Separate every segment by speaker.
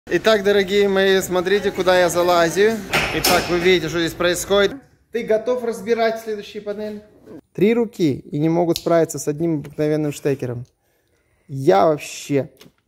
Speaker 1: Итак, дорогие мои, смотрите, куда я залазю. Итак, вы видите, что здесь происходит. Ты готов разбирать следующие панели? 3 руки и не могут справиться с одним обыкновенным штекером. Я вообще...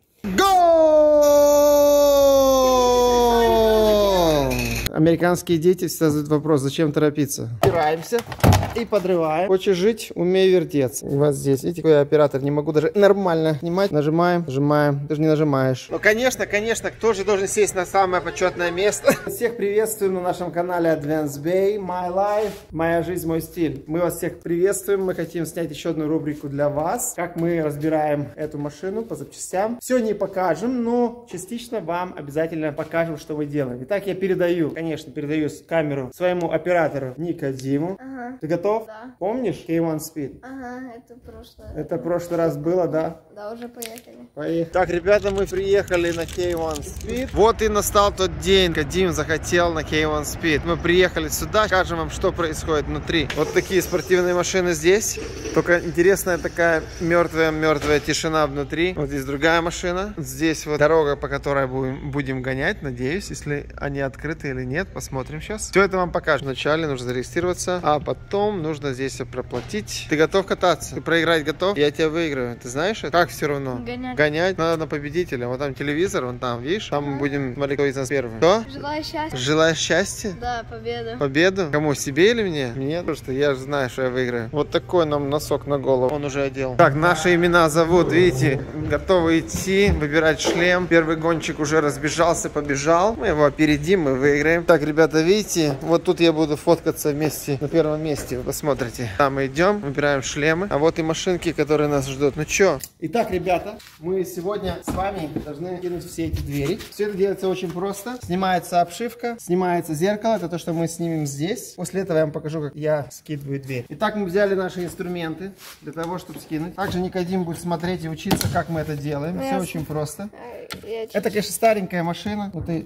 Speaker 1: Гол! Американские дети всегда задают вопрос, зачем торопиться. Опираемся и подрываем. Хочешь жить, умей вертеться. И вот здесь, видите, какой я оператор, не могу даже нормально снимать. Нажимаем, нажимаем, ты же не нажимаешь. Ну, конечно, кто же должен сесть на самое почетное место? Всех приветствуем на нашем канале Advance Bay, My Life, моя жизнь, мой стиль. Мы вас всех приветствуем, мы хотим снять еще одну рубрику для вас, как мы разбираем эту машину по запчастям. Все не покажем, но частично вам обязательно покажем, что мы делаем. Итак, я передаю камеру своему оператору Никодиму. Ага. Ты готов?
Speaker 2: Да.
Speaker 1: Помнишь K1 Speed?
Speaker 2: Ага, это прошлое.
Speaker 1: Это в прошлый раз было, да?
Speaker 2: Да, уже поехали.
Speaker 1: Поехали. Так, ребята, мы приехали на K1 Speed. Вот и настал тот день, когда Дим захотел на K1 Speed. Мы приехали сюда, покажем вам, что происходит внутри. Вот такие спортивные машины здесь. Только интересная такая мертвая тишина внутри. Вот здесь другая машина. Здесь вот дорога, по которой будем гонять, надеюсь, если они открыты или нет. Посмотрим сейчас. Все это вам покажем. Вначале нужно зарегистрироваться, а потом нужно здесь все проплатить. Ты готов кататься? Ты проиграть готов? Я тебя выиграю. Ты знаешь это? Как все равно? Гонять надо на победителя. Вот там телевизор, вон там, видишь? Там мы будем смотреть, кто из нас первый. Кто?
Speaker 2: Желаю счастья.
Speaker 1: Желаешь счастья?
Speaker 2: Да, победу.
Speaker 1: Победу? Кому? Себе или мне? Мне, потому что я же знаю, что я выиграю. Вот такой нам носок на голову. Он уже одел. Так, наши имена зовут, видите? Готовы идти, выбирать шлем. Первый гонщик уже разбежался, побежал. Мы его опередим, мы выиграем. Так, ребята, видите? Вот тут я буду фоткаться вместе на первом месте. Вы посмотрите. Там мы идем, выбираем шлемы. А вот и машинки, которые нас ждут. Ну чё? Итак, ребята, мы сегодня с вами должны кинуть все эти двери. Все это делается очень просто. Снимается обшивка, снимается зеркало. Это то, что мы снимем здесь. После этого я вам покажу, как я скидываю дверь. Итак, мы взяли наши инструменты для того, чтобы скинуть. Также Никодим будет смотреть и учиться, как мы это делаем. Все очень просто. Это, конечно, старенькая машина. Вот и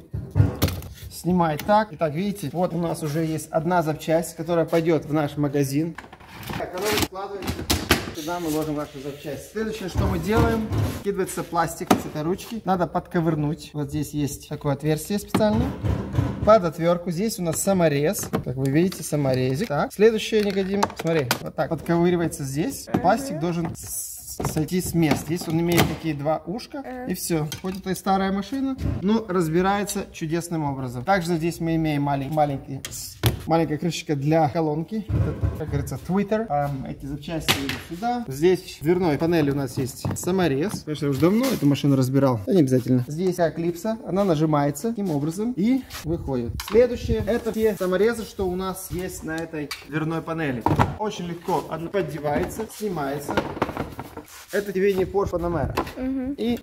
Speaker 1: снимает так. Итак, видите, вот у нас уже есть одна запчасть, которая пойдет в наш магазин. Так, она складывается. Сюда мы ложим нашу запчасть. Следующее, что мы делаем, скидывается пластик с этой ручки. Надо подковырнуть. Вот здесь есть такое отверстие специальное. Под отвертку. Здесь у нас саморез. Как вы видите, саморезик. Так, следующее, Никодим, смотри, вот так подковыривается здесь. Пластик должен сойти с места. Здесь он имеет такие 2 ушка. И все. Хоть это и старая машина, но разбирается чудесным образом. Также здесь мы имеем маленькая крышечка для колонки. Это, как говорится, твиттер. Эти запчасти идут сюда. Здесь в дверной панели у нас есть саморез. Конечно, я уже давно эту машину разбирал. Да не обязательно. Здесь клипса. Она нажимается таким образом и выходит. Следующее, это те саморезы, что у нас есть на этой дверной панели. Очень легко. Она поддевается, снимается. Это тебе не Porsche Panamera. И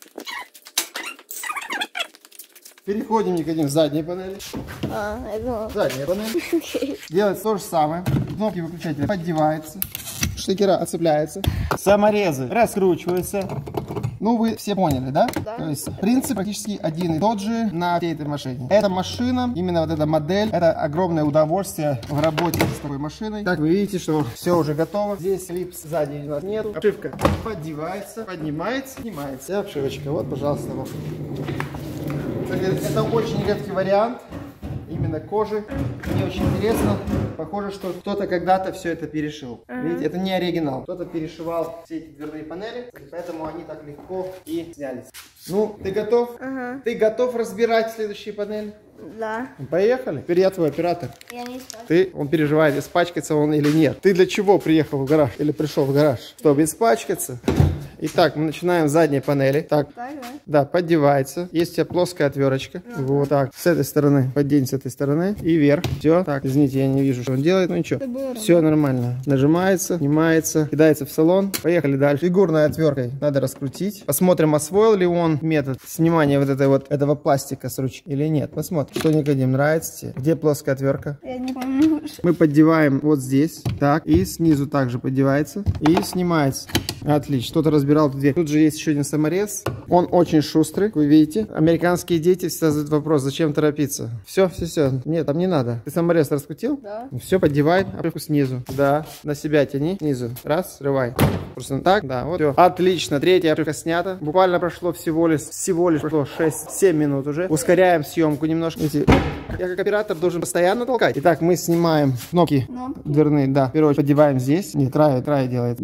Speaker 1: переходим, Никодим, в задней панели. Задняя панель. Делается то же самое. Кнопки выключателя поддеваются. Штекера отцепляются. Саморезы раскручиваются. Ну, вы все поняли, да? Да. То есть принцип практически один и тот же на всей этой машине. Эта машина, именно вот эта модель, это огромное удовольствие в работе с такой машиной. Так, вы видите, что все уже готово. Здесь клипс сзади у нас нет. Обшивка поддевается, поднимается, снимается. И обшивочка. Вот, пожалуйста, вам. Это очень редкий вариант. Именно кожи. Мне очень интересно. Похоже, что кто-то когда-то все это перешил. Видите, это не оригинал. Кто-то перешивал все эти дверные панели, и поэтому они так легко и снялись. Ну, ты готов? Ты готов разбирать следующие панели?
Speaker 2: Да.
Speaker 1: Поехали. Теперь я твой оператор.
Speaker 2: Я не испачкаюсь.
Speaker 1: Он переживает, испачкается он или нет. Ты для чего приехал в гараж или пришел в гараж? Чтобы испачкаться. Итак, мы начинаем с задней панели. Так, да, поддевается. Есть у тебя плоская отверточка. Вот так. С этой стороны. Поддень с этой стороны. И вверх. Все. Так, извините, я не вижу, что он делает. Ну ничего. Все нормально. Нажимается, снимается, кидается в салон. Поехали дальше. Фигурной отверткой надо раскрутить. Посмотрим, освоил ли он метод снимания вот этого пластика с ручки или нет. Посмотрим. Что, Никодим, нравится тебе? Где плоская отвертка?
Speaker 2: Я не помню.
Speaker 1: Мы поддеваем вот здесь, так, и снизу также поддевается и снимается. Отлично, кто-то разбирал эту дверь. Тут же есть еще один саморез. Он очень шустрый, вы видите. Американские дети всегда задают вопрос, зачем торопиться. Все. Нет, там не надо. Ты саморез раскрутил?
Speaker 2: Да.
Speaker 1: Все, поддевай обшивку снизу. Да, на себя тяни, снизу. Раз, срывай. Просто так, да, вот все. Отлично, третья обшивка снята. Буквально прошло всего лишь прошло 6-7 минут уже. Ускоряем съемку немножко. Видите, я как оператор должен постоянно толкать. Итак, мы снимаем кнопки дверные, да. В первую очередь поддеваем здесь. Нет, края делает.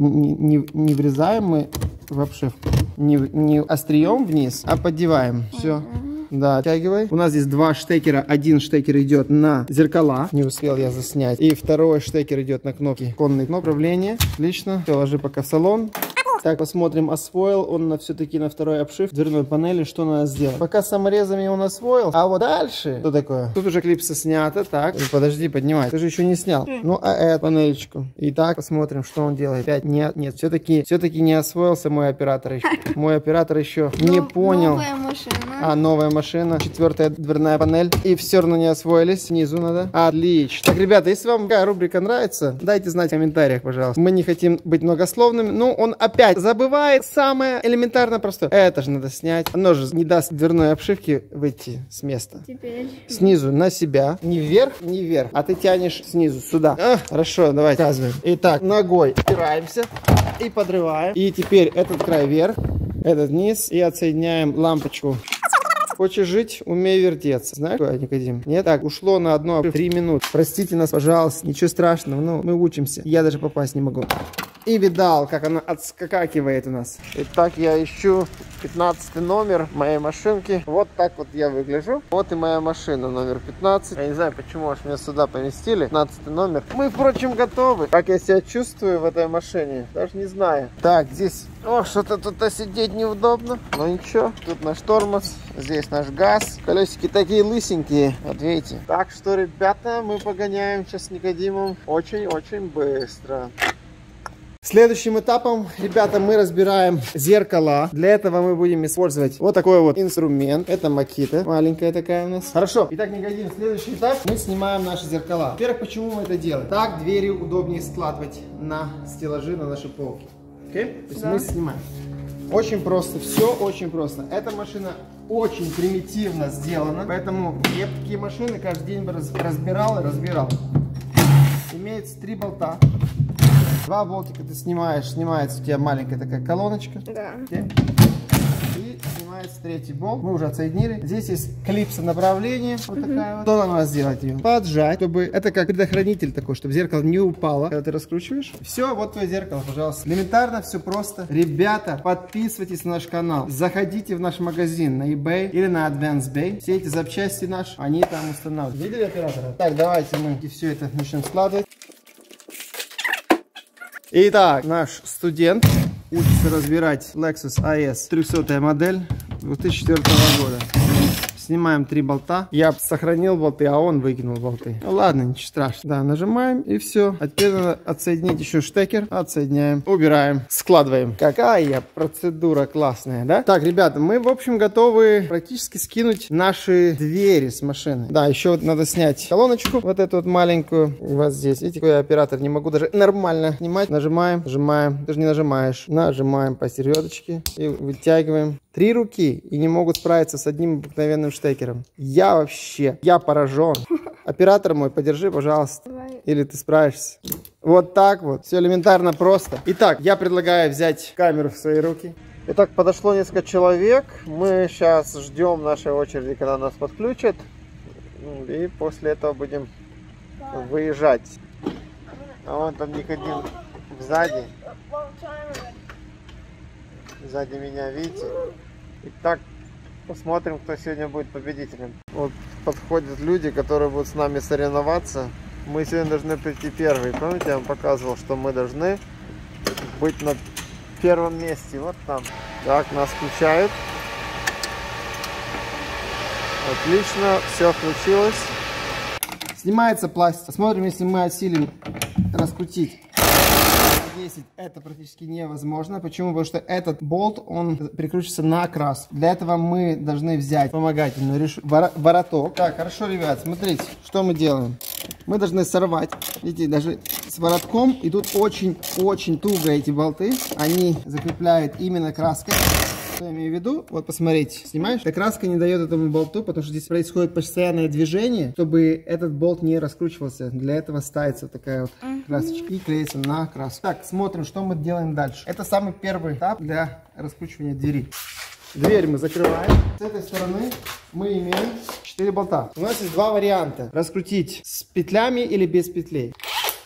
Speaker 1: Не врезаем мы в обшивку. Не острием вниз, а поддеваем. Все. Да, оттягивай. У нас здесь два штекера. Один штекер идет на зеркала. Не успел я заснять. И второй штекер идет на кнопки. Конные кнопки управления. Отлично. Все, ложи пока в салон. Так, посмотрим, освоил он все-таки на второй обшив дверной панели, что надо сделать. Пока саморезами он освоил, а вот дальше, что такое? Тут уже клипса снята, так, подожди, поднимай, ты же еще не снял. Ну, а эту панелечку. Итак, посмотрим, что он делает. Опять нет, все-таки не освоился мой оператор еще. Мой оператор еще не понял.
Speaker 2: Новая машина.
Speaker 1: Новая машина, 4-я дверная панель. И все равно не освоились, снизу надо. Отлично. Так, ребята, если вам такая рубрика нравится, дайте знать в комментариях, пожалуйста. Мы не хотим быть многословными, но он опять забывает самое элементарно простое. Это же надо снять. Оно же не даст дверной обшивке выйти с места.
Speaker 2: Теперь.
Speaker 1: Снизу на себя. Не вверх, а ты тянешь снизу сюда. Хорошо, давай показываем. Итак, ногой опираемся и подрываем. И теперь этот край вверх, этот вниз. И отсоединяем лампочку. Хочешь жить, умей вертеться. Знаешь, Никодим? Нет? Так, ушло на одно 3 минуты. Простите нас, пожалуйста. Ничего страшного. Ну, мы учимся. Я даже попасть не могу. И видал, как она отскакивает у нас. Итак, я ищу 15 номер моей машинки. Вот так вот я выгляжу. Вот и моя машина, номер 15. Я не знаю, почему аж меня сюда поместили. 15 номер. Мы, впрочем, готовы. Как я себя чувствую в этой машине, даже не знаю. Так, здесь... что-то тут сидеть неудобно. Но ничего. Тут наш тормоз. Здесь наш газ. Колесики такие лысенькие. Вот видите. Так что, ребята, мы погоняем сейчас с Никодимом очень-очень быстро. Следующим этапом, ребята, мы разбираем зеркала. Для этого мы будем использовать вот такой вот инструмент. Это Makita, маленькая такая у нас. Хорошо. Итак, Никодим, следующий этап. Мы снимаем наши зеркала. Во-первых, почему мы это делаем? Так двери удобнее складывать на стеллажи, на наши полки. Окей? То есть мы снимаем. Очень просто, все очень просто. Эта машина очень примитивно сделана, поэтому я такие машины каждый день бы разбирал. Имеется 3 болта. 2 болтика ты снимается у тебя маленькая такая колоночка.
Speaker 2: Да.
Speaker 1: И снимается 3-й болт. Мы уже отсоединили. Здесь есть клипса направления. Вот такая вот. Что нам надо сделать ее? Поджать, чтобы... Это как предохранитель такой, чтобы зеркало не упало, когда ты раскручиваешь. Все, вот твое зеркало, пожалуйста. Элементарно, все просто. Ребята, подписывайтесь на наш канал. Заходите в наш магазин на eBay или на Advance Bay. Все эти запчасти наши, они там устанавливают. Видели оператора? Так, давайте мы все это начнем складывать. Итак, наш студент учится разбирать Lexus IS 300 модель 2004 года. Снимаем 3 болта. Я сохранил болты, а он выкинул болты. Ну ладно, ничего страшного. Да, нажимаем и все. А теперь надо отсоединить еще штекер. Отсоединяем, убираем, складываем. Какая процедура классная, да? Так, ребята, мы, в общем, готовы практически скинуть наши двери с машины. Да, еще вот надо снять колоночку, вот эту вот маленькую. Вот здесь. Видите, какой я оператор, не могу даже нормально снимать. Нажимаем, нажимаем. Ты же не нажимаешь. Нажимаем по середочке и вытягиваем. 3 руки и не могут справиться с одним обыкновенным штекером. Я поражен. Оператор мой, подержи, пожалуйста.
Speaker 2: Давай.
Speaker 1: Или ты справишься. Вот так вот. Все элементарно просто. Итак, я предлагаю взять камеру в свои руки. Итак, подошло несколько человек. Мы сейчас ждем нашей очереди, когда нас подключат. И после этого будем выезжать. А вон там Никодим сзади. Сзади меня, видите? Итак, посмотрим, кто сегодня будет победителем. Вот подходят люди, которые будут с нами соревноваться. Мы сегодня должны прийти первые. Помните, я вам показывал, что мы должны быть на первом месте. Вот там. Так, нас включают. Отлично, все включилось. Снимается пластик. Посмотрим, если мы осилим раскрутить. 10 это практически невозможно. Почему? Потому что этот болт, он прикручивается на окраску. Для этого мы должны взять вспомогательный вороток. Так, хорошо, ребят, смотрите, что мы делаем. мы должны сорвать. Видите, даже с воротом идут очень-очень туго эти болты. Они закрепляют именно краской. Что я имею в виду? Вот посмотрите, снимаешь? Эта краска не дает этому болту, потому что здесь происходит постоянное движение, чтобы этот болт не раскручивался. Для этого ставится такая вот красочка и клеится на краску. Так, смотрим, что мы делаем дальше. Это самый первый этап для раскручивания двери. Дверь мы закрываем. С этой стороны мы имеем 4 болта. У нас есть два варианта. Раскрутить с петлями или без петлей.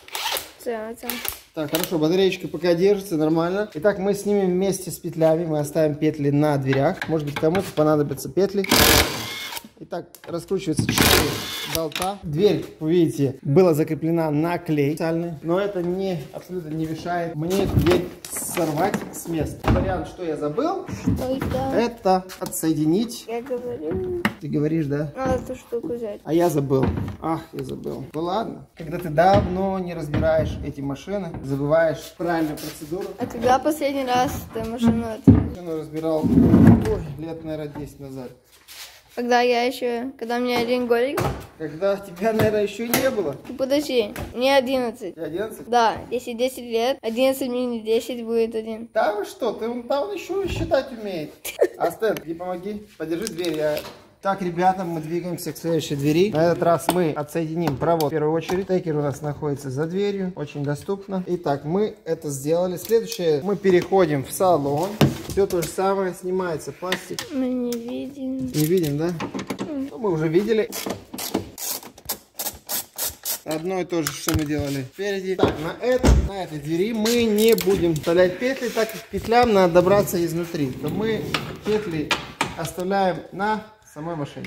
Speaker 1: Так, хорошо, батареечка пока держится нормально. Итак, мы снимем вместе с петлями. Мы оставим петли на дверях. Может быть, кому-то понадобятся петли. Итак, раскручивается 4 болта. Дверь, вы видите, была закреплена на клей специальный, но это абсолютно не мешает мне эту дверь сорвать с места. Вариант, что я забыл, это отсоединить.
Speaker 2: Я говорю.
Speaker 1: Ты говоришь, да?
Speaker 2: Надо эту штуку взять.
Speaker 1: А я забыл. Ах, я забыл. Ну ладно. Когда ты давно не разбираешь эти машины, забываешь правильную процедуру.
Speaker 2: А когда последний раз ты машину
Speaker 1: разбирал, лет, наверное, 10 назад.
Speaker 2: Когда у меня 1 годик.
Speaker 1: Когда тебя, наверное, еще не было.
Speaker 2: Подожди, мне 11.
Speaker 1: Тебе 11?
Speaker 2: Да, если 10 лет, 11 минус 10 будет 1.
Speaker 1: Да вы что, он еще считать умеет. Астен, иди помоги, подержи дверь. Так, ребята, мы двигаемся к следующей двери. На этот раз мы отсоединим провод в первую очередь. Стекер у нас находится за дверью, очень доступно. Итак, мы это сделали. Следующее, мы переходим в салон. Все то же самое, снимается пластик.
Speaker 2: Мы не видим.
Speaker 1: Не видим, да? Ну, мы уже видели. Одно и то же, что мы делали впереди. Так, на этой двери мы не будем вставлять петли, так как петлям надо добраться изнутри. То мы петли оставляем на самой машине.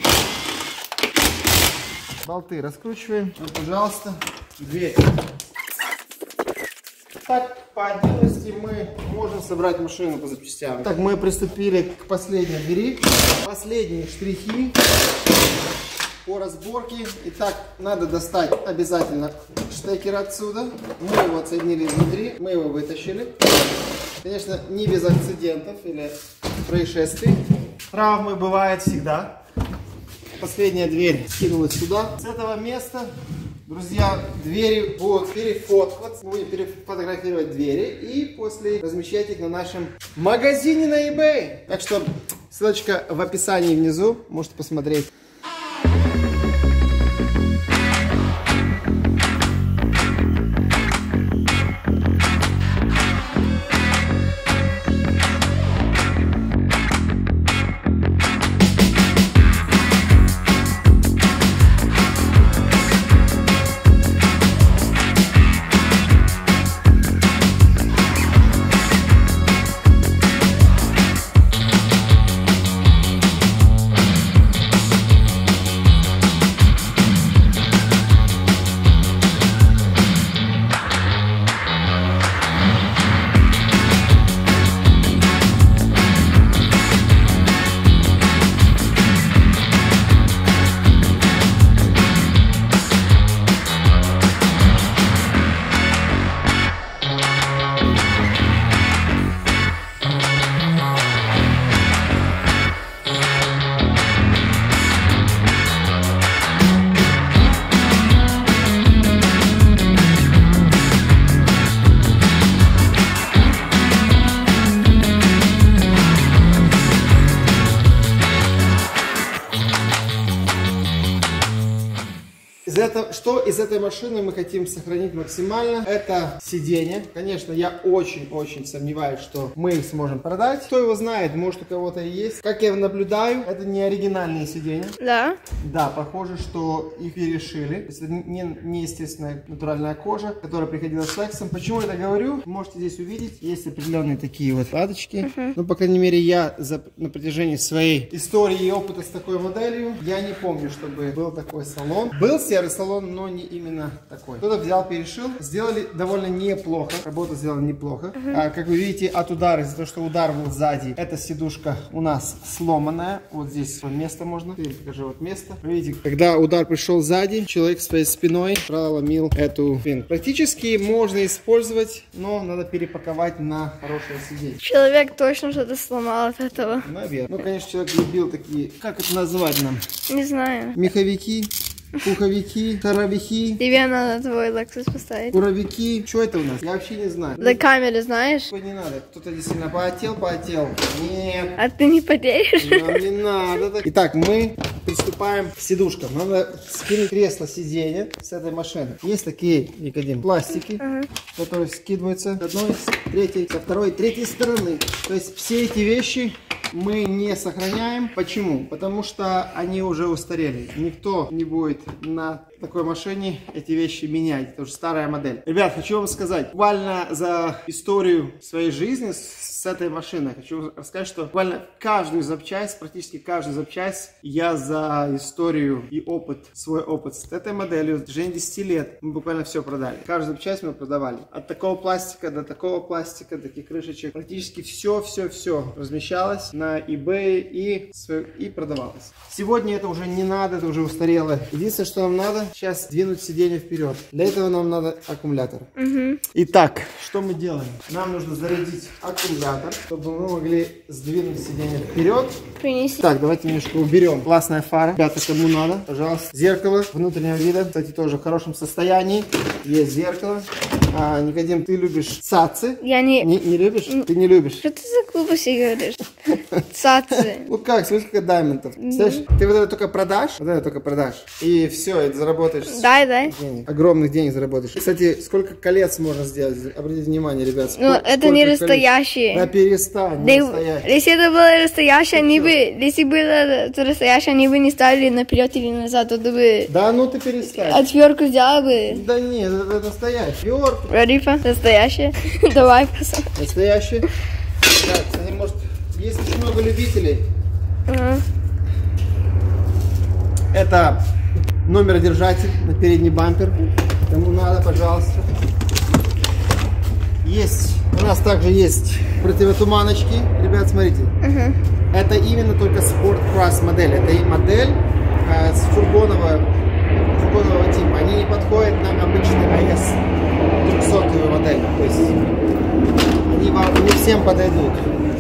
Speaker 1: Болты раскручиваем. Вот, пожалуйста, дверь. Так, по отдельности мы можем собрать машину по запчастям. Так, мы приступили к последней двери. Последние штрихи по разборке. Итак, надо достать обязательно штекер отсюда. Мы его отсоединили изнутри, мы его вытащили. Конечно, не без акцидентов или происшествий. Травмы бывают всегда. Последняя дверь скинулась сюда. С этого места, друзья, двери будут перефотковаться. Мы будем перефотографировать двери и после размещать их на нашем магазине на eBay. Так что ссылочка в описании внизу. Можете посмотреть. Что из этой машины мы хотим сохранить максимально? Это сиденье. Конечно, я очень-очень сомневаюсь, что мы их сможем продать. Кто его знает, может у кого-то и есть. Как я наблюдаю, это не оригинальные сиденья.
Speaker 2: Да?
Speaker 1: Да, похоже, что их перешили. Это не естественная натуральная кожа, которая приходила с сексом. Почему я это говорю? Можете здесь увидеть. Есть определенные такие вот складочки. Ну, по крайней мере, я на протяжении своей истории и опыта с такой моделью, я не помню, чтобы был такой салон. Был серый салон, но не именно такой. Кто-то взял, перешил. Сделали довольно неплохо. Работа сделана неплохо. Как вы видите, от удара, из-за того, что удар был сзади, эта сидушка у нас сломанная. Вот здесь вот место можно. Ты покажи вот место. Вы видите, когда удар пришел сзади, человек своей спиной проломил эту спинку. Практически можно использовать, но надо перепаковать на хорошее сиденье.
Speaker 2: Человек точно что-то сломал от этого.
Speaker 1: Наверное. Ну, конечно, человек любил такие, как это назвать нам?
Speaker 2: Не знаю.
Speaker 1: Меховики. пуховики, шаровики,
Speaker 2: Тебе надо твой Lexus поставить.
Speaker 1: куровики. Что это у нас? Я вообще не знаю.
Speaker 2: За камеру знаешь?
Speaker 1: Такой не надо. Кто-то действительно потел. Нет.
Speaker 2: А ты не потеряешь?
Speaker 1: Нам не надо. Итак, мы приступаем к сидушкам. Надо скинуть кресло сиденья с этой машины. Есть такие, Никодим, пластики, которые скидываются с одной, с третьей, со второй, третьей стороны. То есть все эти вещи мы не сохраняем. Почему? Потому что они уже устарели. Никто не будет на такой машине эти вещи менять. Это уже старая модель. Ребят, хочу вам сказать, буквально за историю своей жизни с этой машиной хочу рассказать, что буквально каждую запчасть, практически каждую запчасть я за историю и опыт, свой опыт с этой моделью в течение 10 лет мы буквально все продали. Каждую запчасть мы продавали. От такого пластика до такого пластика, таких крышечек. Практически все размещалось на eBay и продавалось. Сегодня это уже не надо, это уже устарело. Единственное, что нам надо, сейчас двинуть сиденье вперед. Для этого нам надо аккумулятор. Итак, что мы делаем? Нам нужно зарядить аккумулятор, чтобы мы могли сдвинуть сиденье вперед.
Speaker 2: Принеси.
Speaker 1: Так, давайте немножко уберем. Классная фара. Ребята, кому надо, пожалуйста. Зеркало внутреннего вида, кстати, тоже в хорошем состоянии. Есть зеркало. Никодим, ты любишь цацы?
Speaker 2: Я не...
Speaker 1: Не любишь? Ты не любишь?
Speaker 2: Что ты за глупости говоришь? Цацы.
Speaker 1: Ну как, смотри, сколько даймонтов. Знаешь, ты вот это только продашь, и все, и заработаешь
Speaker 2: Дай.
Speaker 1: денег. Огромных денег заработаешь. Кстати, сколько колец можно сделать? Обратите внимание, ребят.
Speaker 2: Ну, это не настоящие.
Speaker 1: Да перестань, не настоящие.
Speaker 2: Если это было настоящее, они бы... Если было настоящее, они бы не ставили наперед или назад, то бы...
Speaker 1: Да ну ты перестань.
Speaker 2: Отвертку взяла бы.
Speaker 1: Да нет, это настоящий.
Speaker 2: Рарифа, настоящее. Давай посмотрим.
Speaker 1: Настоящий. Так, кстати, может, есть очень много любителей. Это номеродержатель на передний бампер. Кому надо, пожалуйста. Есть. У нас также есть противотуманочки. Ребят, смотрите. Это именно только Sport Cross модель. Это и модель с фургонового типа. Они не подходят на обычный AS 300 модель. То есть они вам не всем подойдут.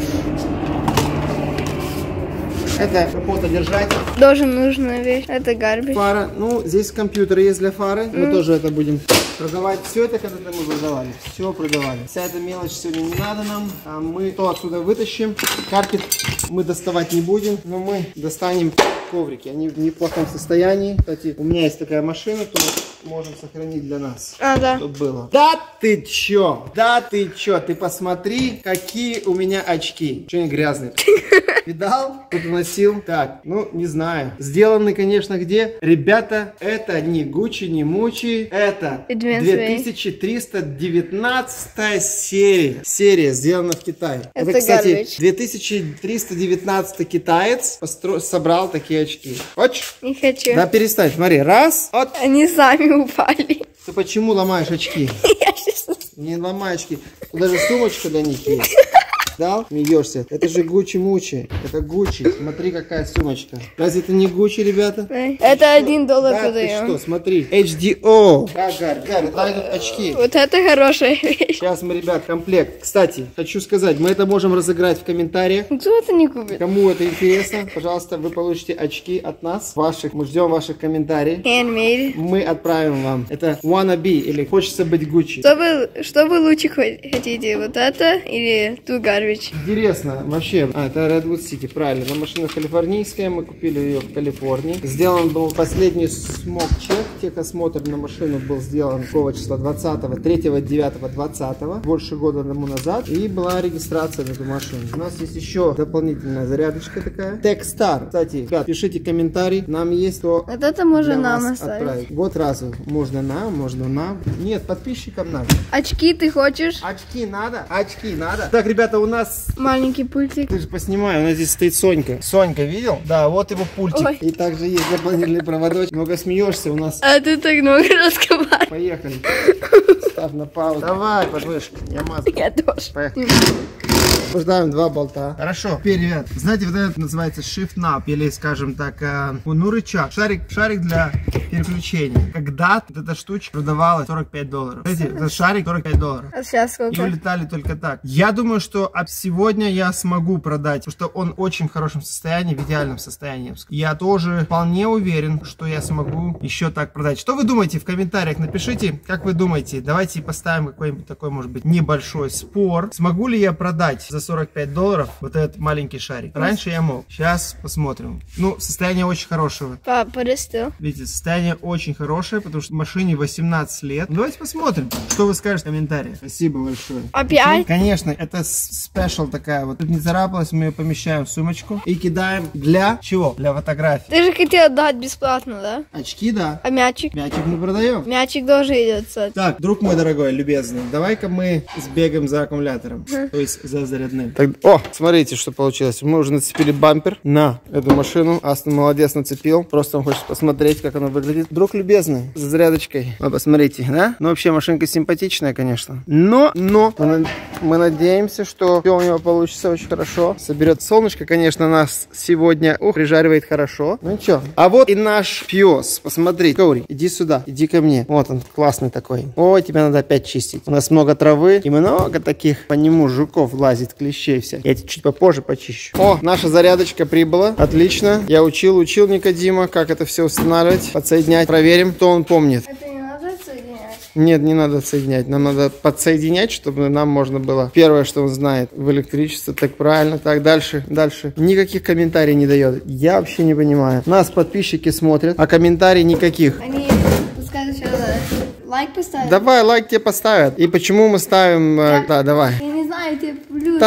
Speaker 1: Это капотодержатель.
Speaker 2: Тоже нужная вещь. Это гарбич.
Speaker 1: Фара. Ну, здесь компьютер есть для фары. Мы тоже это будем продавать. Все это когда-то мы продавали. Все продавали. Вся эта мелочь сегодня не надо нам. Мы то отсюда вытащим. Карпет мы доставать не будем. Но мы достанем коврики. Они в неплохом состоянии. Кстати, у меня есть такая машина, которую можем сохранить для нас.
Speaker 2: Да.
Speaker 1: Чтобы было. Да ты чё? Да ты чё? Ты посмотри, какие у меня очки. Что они грязные? Видал? Кто-то носил. Так, ну, не знаю. Сделаны, конечно, где? Ребята, это не Гуччи, не Мучи. Это 2319 серия. Серия сделана в Китае. Это, кстати, 2319 китаец собрал такие очки. Хочешь?
Speaker 2: Не хочу.
Speaker 1: Да перестань, смотри. Раз. Вот.
Speaker 2: Они сами упали.
Speaker 1: Ты почему ломаешь очки?
Speaker 2: Я сейчас...
Speaker 1: Не ломай очки. Тут даже сумочка для них есть. Дал? Смеешься. Это же Гуччи-Мучи. Это Гуччи. Смотри, какая сумочка. Разве это не Гуччи, ребята?
Speaker 2: Это $1
Speaker 1: Да,
Speaker 2: продаем.
Speaker 1: ты что, смотри. HDO. Гарь, это очки.
Speaker 2: Вот это хорошая вещь.
Speaker 1: Сейчас мы, ребят, комплект. Кстати, хочу сказать, мы это можем разыграть в комментариях.
Speaker 2: Кто это не купит?
Speaker 1: Кому это интересно, пожалуйста, вы получите очки от нас. Мы ждем ваших комментариев.
Speaker 2: Handmade.
Speaker 1: Мы отправим вам. Это wanna be или хочется быть Гуччи.
Speaker 2: Что вы лучше хотите? Вот это или ту гарбич?
Speaker 1: Интересно, вообще, это Redwood City, правильно, но машина калифорнийская, мы купили ее в Калифорнии. Сделан был последний смог-чек, техосмотр на машину был сделан какого числа, 3.9.20, больше года тому назад, и была регистрация на эту машину. У нас есть еще дополнительная зарядочка такая. Techstar, кстати, ребят, пишите комментарий, нам есть то.
Speaker 2: Вот это можно нам оставить.
Speaker 1: Отправить. Вот разу, можно нам. Нет, подписчикам надо.
Speaker 2: Очки ты хочешь?
Speaker 1: Очки надо. Так, ребята, у нас
Speaker 2: Маленький пультик.
Speaker 1: Ты же поснимай, у нас здесь стоит Сонька. Сонька, видел? Да, вот его пультик.
Speaker 2: Ой.
Speaker 1: И также есть дополнительный проводочек. Много смеешься у нас.
Speaker 2: А ты так много разговариваешь.
Speaker 1: Поехали. Ставь на паузу. Давай, подвышка. Я мазу.
Speaker 2: Я тоже.
Speaker 1: Поехали. Освобождаем 2 болта. Хорошо. Теперь, ребят, знаете, вот это называется shift knob, или, скажем так, ну, рычаг. Шарик для переключения. Когда эта штучка продавалась $45. Знаете, этот шарик $45.
Speaker 2: А сейчас сколько?
Speaker 1: И улетали только так. Я думаю, что сегодня я смогу продать, потому что он очень в хорошем состоянии, в идеальном состоянии. Я тоже вполне уверен, что я смогу еще так продать. Что вы думаете? В комментариях напишите, как вы думаете. Давайте поставим какой-нибудь такой, может быть, небольшой спор. Смогу ли я продать за $45 вот этот маленький шарик? Раньше я мог. Сейчас посмотрим. Ну, состояние очень хорошего.
Speaker 2: Папа, still.
Speaker 1: Видите, состояние очень хорошее, потому что машине 18 лет. Ну, давайте посмотрим, что вы скажете в комментариях. Спасибо большое.
Speaker 2: Опять?
Speaker 1: Конечно, это спешл такая вот. Тут не царапалась, мы ее помещаем в сумочку и кидаем для чего? Для фотографий.
Speaker 2: Ты же хотел дать бесплатно, да?
Speaker 1: Очки, да.
Speaker 2: А мячик?
Speaker 1: Мячик мы продаем.
Speaker 2: Мячик тоже идет.
Speaker 1: Так, друг мой дорогой, любезный, давай-ка мы сбегаем за аккумулятором, то есть за зарядным. Так, о, смотрите, что получилось. Мы уже нацепили бампер на эту машину. Астон молодец, нацепил. Просто он хочет посмотреть, как она выглядит. Друг любезный, с зарядочкой. Вы посмотрите, да? Ну, вообще, машинка симпатичная, конечно. Но мы надеемся, что все у него получится очень хорошо. Соберет солнышко, конечно, нас сегодня прижаривает хорошо. Ну ничего. А вот и наш пес. Посмотри, Коури, иди сюда, иди ко мне. Вот он, классный такой. Ой, тебя надо опять чистить. У нас много травы и много таких по нему жуков лазит, клещей всяких. Я тебе чуть попозже почищу. О, наша зарядочка прибыла. Отлично. Я учил Никодима, как это все устанавливать, подсоединять. Проверим, кто он помнит.
Speaker 2: Это не надо соединять?
Speaker 1: Нет, не надо соединять. Нам надо подсоединять, чтобы нам можно было. Первое, что он знает в электричестве. Так правильно. Так, дальше. Никаких комментариев не дает. Я вообще не понимаю. Нас подписчики смотрят, а комментариев никаких.
Speaker 2: Они пускай сначала лайк поставят.
Speaker 1: Давай, лайк тебе поставят. И почему мы ставим... Да, давай.
Speaker 2: Я не знаю, тебе плюс.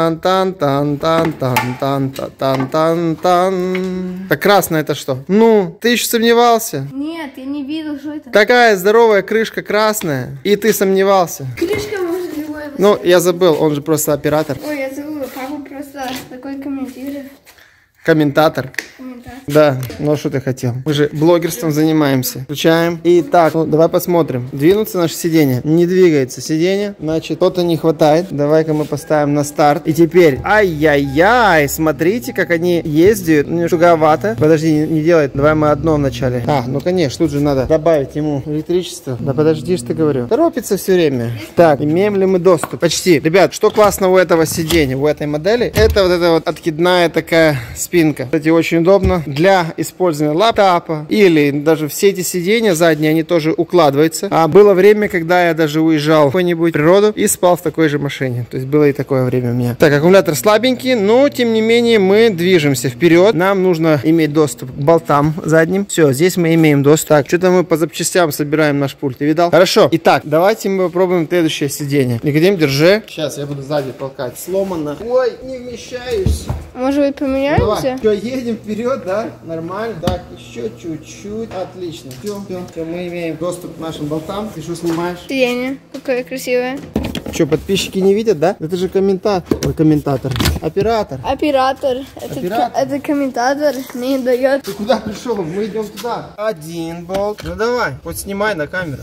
Speaker 1: Тан-тан-тан-тан-тан-тан-тан. Так красное это что? Ну, ты еще сомневался?
Speaker 2: Нет, я не видел, что это.
Speaker 1: Такая здоровая крышка красная. И ты сомневался.
Speaker 2: Крышка может любой.
Speaker 1: Ну, я забыл, он же просто оператор.
Speaker 2: Ой, я забыла, папа просто такой комментирует.
Speaker 1: Комментатор. Да, ну а что ты хотел? Мы же блогерством занимаемся. Включаем. Итак, ну давай посмотрим. Двинуться наше сиденье. Не двигается сиденье. Значит, что-то не хватает. Давай-ка мы поставим на старт. И теперь, ай-яй-яй, смотрите, как они ездят. Ну, туговато. Подожди, не делай. Давай мы одно вначале. Ну конечно, тут же надо добавить ему электричество. Да подожди, что ты говорю. Торопится все время. Так, имеем ли мы доступ? Почти. Ребят, что классно у этого сиденья, у этой модели? Это вот эта вот откидная такая спинка. Кстати, очень удобно для использования лаптопа или даже все эти сиденья задние, они тоже укладываются. А было время, когда я даже уезжал в какую-нибудь природу и спал в такой же машине. То есть было и такое время у меня. Так, аккумулятор слабенький, но тем не менее мы движемся вперед. Нам нужно иметь доступ к болтам задним. Все, здесь мы имеем доступ. Так, что-то мы по запчастям собираем наш пульт. Ты видал? Хорошо. Итак, давайте мы попробуем следующее сиденье. Никодим, держи. Сейчас я буду сзади толкать. Сломано. Ой, не вмещаюсь.
Speaker 2: Может быть, поменяемся?
Speaker 1: Все, едем вперед, да? Нормально. Так, еще чуть-чуть. Отлично. Все, мы имеем доступ к нашим болтам. Ты что снимаешь?
Speaker 2: Сиденье. Какое красивое.
Speaker 1: Что, подписчики не видят, да? Это же комментатор. Ой, комментатор. Оператор.
Speaker 2: Оператор.
Speaker 1: Оператор.
Speaker 2: Это комментатор не дает.
Speaker 1: Ты куда пришел? Мы идем туда. Один болт. Ну давай, хоть снимай на камеру.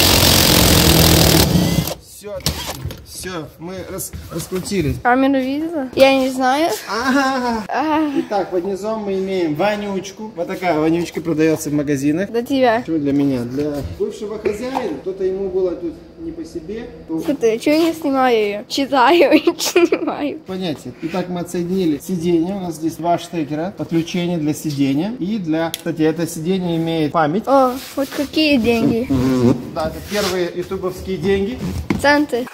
Speaker 1: Все, отлично. Все, мы раскрутились.
Speaker 2: Камеру видела? Я не знаю.
Speaker 1: Итак, под низом мы имеем вонючку. Вот такая вонючка продается в магазинах.
Speaker 2: Для тебя.
Speaker 1: Почему для меня? Для бывшего хозяина. Кто-то ему было тут не по себе.
Speaker 2: Слушай, что я снимаю ее? Читаю и снимаю.
Speaker 1: Понятие. Итак, мы отсоединили сиденье. У нас здесь два штекера. Подключение для сиденья. И для... Кстати, это сиденье имеет память.
Speaker 2: О, вот какие деньги.
Speaker 1: Да, это первые ютубовские деньги.
Speaker 2: Центы.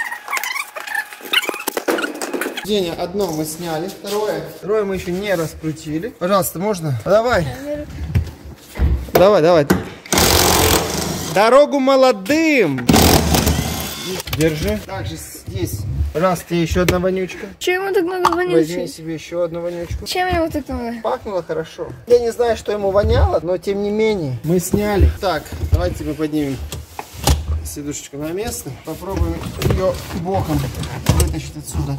Speaker 1: Сиденье одно мы сняли, второе мы еще не раскрутили. Пожалуйста, можно? Давай. Давай. Дорогу молодым. Держи. Также здесь, пожалуйста, еще одна вонючка.
Speaker 2: Чем ему так много вонючки?
Speaker 1: Возьми себе еще одну вонючку.
Speaker 2: Чем ему так много?
Speaker 1: Пахнуло хорошо. Я не знаю, что ему воняло, но тем не менее мы сняли. Так, давайте мы поднимем сидушечку на место. Попробуем ее боком вытащить отсюда.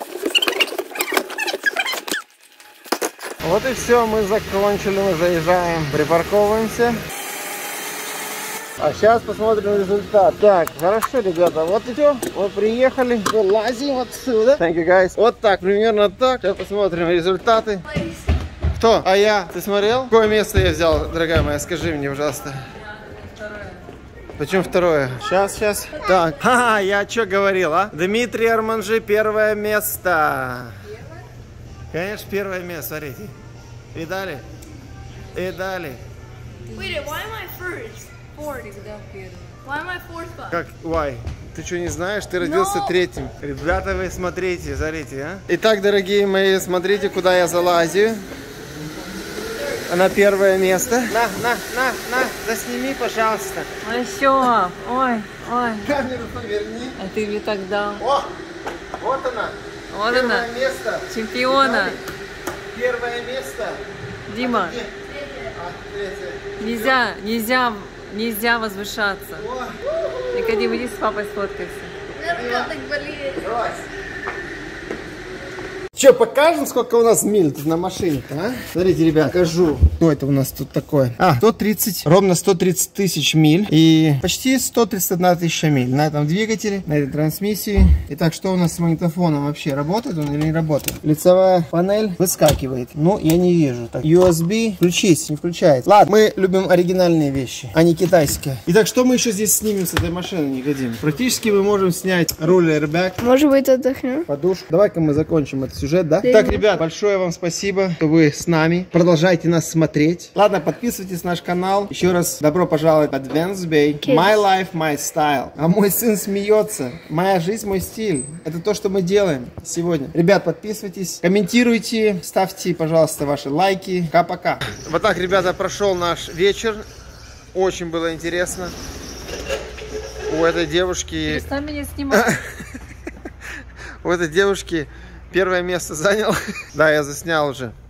Speaker 1: Вот и все, мы закончили, мы заезжаем, припарковываемся. А сейчас посмотрим результат. Так, хорошо, ребята, вот все. Вот приехали. Вылазим отсюда. Thank you, guys. Вот так, примерно так. Сейчас посмотрим результаты. Кто? А я? Ты смотрел? Какое место я взял, дорогая моя? Скажи мне, пожалуйста.
Speaker 3: Второе.
Speaker 1: Почему второе? Сейчас. Так. Ха-ха, я что говорил, а? Дмитрий Арманжи, первое место. Конечно, первое место, смотрите. Видали? Видали?
Speaker 2: Wait, why am I first? Fourth.
Speaker 3: Всегда первое.
Speaker 2: Why am I fourth spot?
Speaker 1: Как? Why? Ты что, не знаешь? Ты родился третьем. Ребята, вы смотрите, смотрите, а? Итак, дорогие мои, смотрите, куда я залазю. На первое место. На, засними, пожалуйста.
Speaker 3: А еще, ой.
Speaker 1: Камеру поверни.
Speaker 3: А ты мне так дал.
Speaker 1: О, вот она.
Speaker 3: Вот
Speaker 1: Первое
Speaker 3: она,
Speaker 1: место.
Speaker 3: чемпиона.
Speaker 1: Первое место.
Speaker 3: Дима,
Speaker 1: А, третье.
Speaker 3: нельзя возвышаться. Никодим, иди с папой сфоткайся.
Speaker 1: Брось. Че, покажем, сколько у нас миль тут на машине-то, а? Смотрите, ребят, покажу. Что это у нас тут такое? Ровно 130 тысяч миль и почти 131 тысяча миль на этом двигателе, на этой трансмиссии. Итак, что у нас с магнитофоном вообще? Работает он или не работает? Лицевая панель выскакивает. Ну, я не вижу. Так, USB, включись, не включается. Ладно, мы любим оригинальные вещи, а не китайские. Итак, что мы еще здесь снимем с этой машины, Никодим? Практически мы можем снять руль airbag,
Speaker 2: Может быть, отдохнем?
Speaker 1: подушку. Давай-ка мы закончим этот сюжет, да? Так, ребят, большое вам спасибо, что вы с нами. Продолжайте нас смотреть. Ладно, подписывайтесь на наш канал. Еще раз добро пожаловать в Advanced Bay. My life, my style. А мой сын смеется. Моя жизнь, мой стиль. Это то, что мы делаем сегодня. Ребят, подписывайтесь, комментируйте, ставьте, пожалуйста, ваши лайки. Пока-пока. Вот так, ребята, прошел наш вечер. Очень было интересно. У этой девушки...
Speaker 3: Перестань меня снимать.
Speaker 1: У этой девушки первое место занял. Да, я заснял уже.